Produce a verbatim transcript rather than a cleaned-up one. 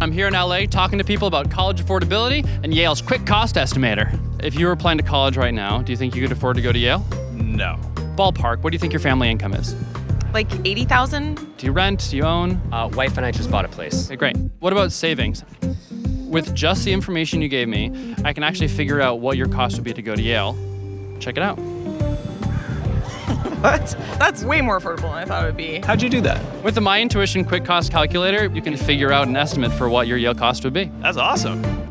I'm here in L A talking to people about college affordability and Yale's quick cost estimator. If you were applying to college right now, do you think you could afford to go to Yale? No. Ballpark, what do you think your family income is? Like eighty thousand? Do you rent? Do you own? Uh, wife and I just bought a place. Okay, great. What about savings? With just the information you gave me, I can actually figure out what your cost would be to go to Yale. Check it out. What? That's way more affordable than I thought it would be. How'd you do that? With the My Intuition Quick Cost Calculator, you can figure out an estimate for what your Yale cost would be. That's awesome.